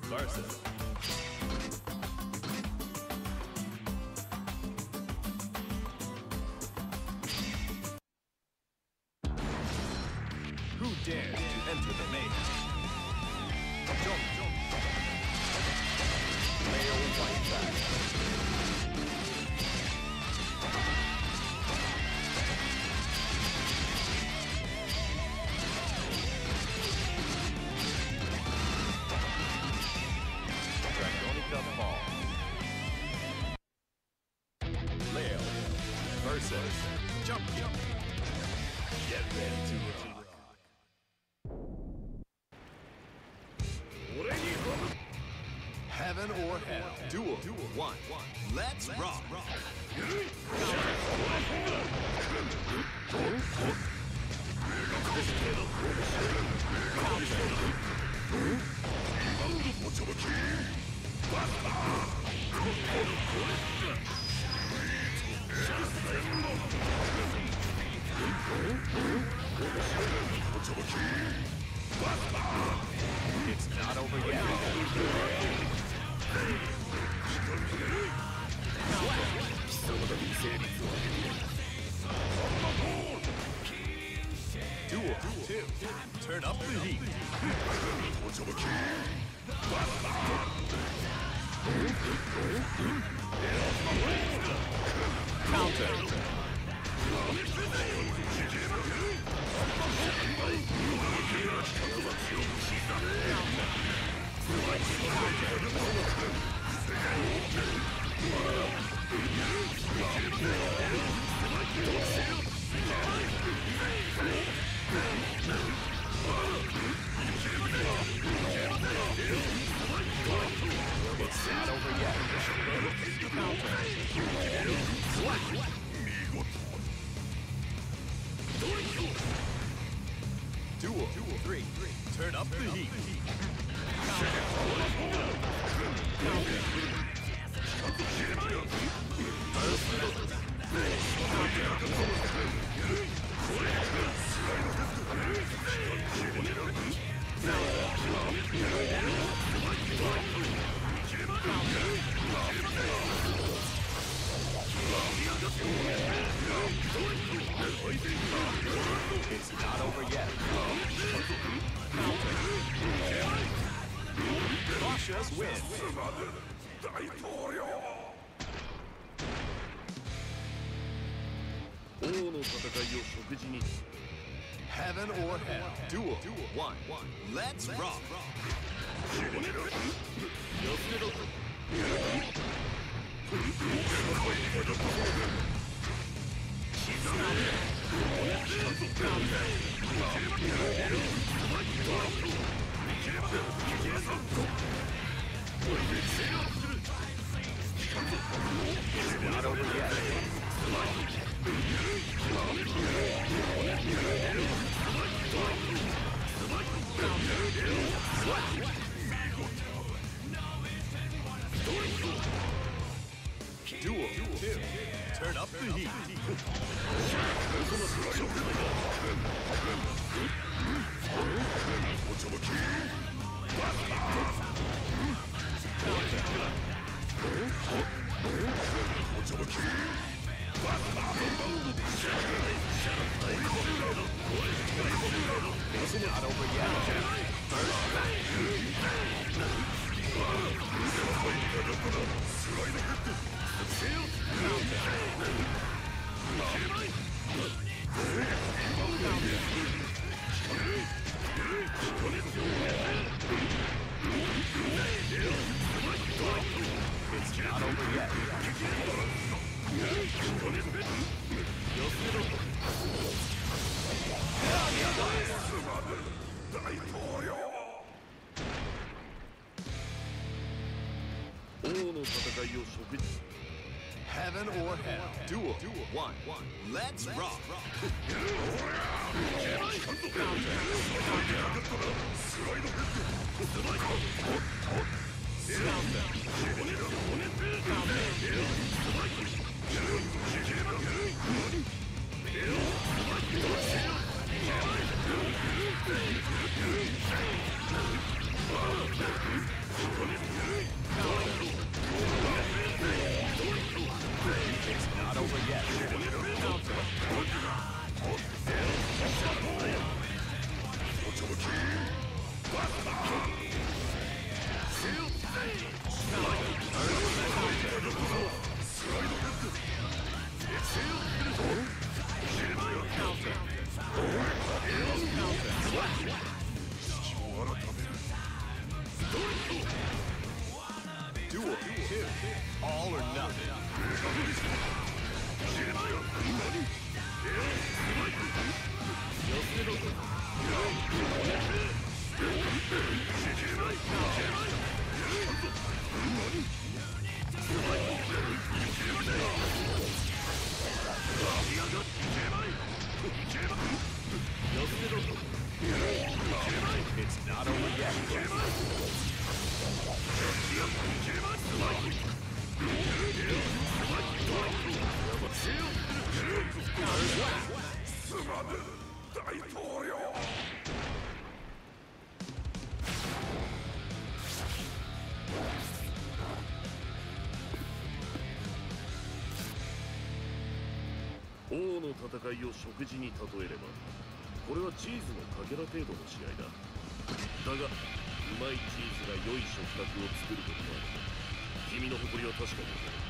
versus who dares to enter the maze? Jump, jump. Male Whitefang. Leo versus Jump, Jump. Get ready to rock. Heaven or hell. Duel. One. Let's rock. It's not over yet. Duel 2. Turn up the heat. Counter. It's not over yet. Duel 3. Turn up the heat. It's not over yet. Cautious wins. Heaven or hell. Duel 1. Let's rock. It's not over yet. Duel 2. Turn up the heat. It's not over yet. It's not over yet. Heaven or hell. Duel 1. Let's rock. Duel 2. All or nothing. It's not over yet. 王の戦いを食事に例えれば、これはチーズのかけら程度の試合だ。だが、うまいチーズが良い食卓を作ることもある。君の誇りは確かに